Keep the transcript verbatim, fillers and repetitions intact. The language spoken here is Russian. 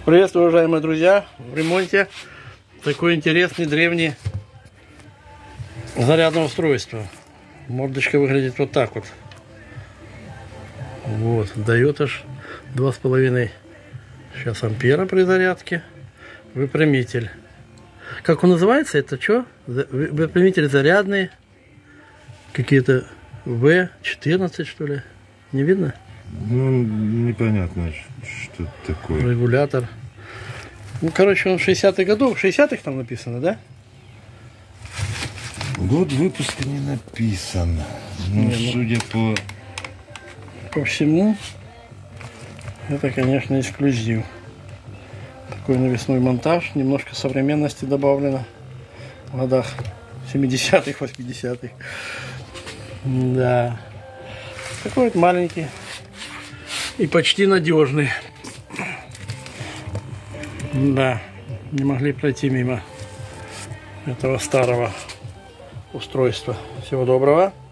Приветствую, уважаемые друзья! В ремонте такой интересный древний зарядное устройство. Мордочка выглядит вот так вот. Вот, дает аж два с половиной сейчас ампера при зарядке. Выпрямитель. Как он называется? Это что? Выпрямитель зарядный. Какие-то вэ четырнадцать, что ли? Не видно? Ну, непонятно, что это такое. Регулятор. Ну, короче, он в шестидесятых годов. В шестидесятых там написано, да? Год выпуска не написан. Ну, не, ну, судя по... по всему, это, конечно, эксклюзив. Такой навесной монтаж. Немножко современности добавлено в годах семидесятых, восьмидесятых. Да. Такой вот маленький и почти надежный. Да, не могли пройти мимо этого старого устройства. Всего доброго.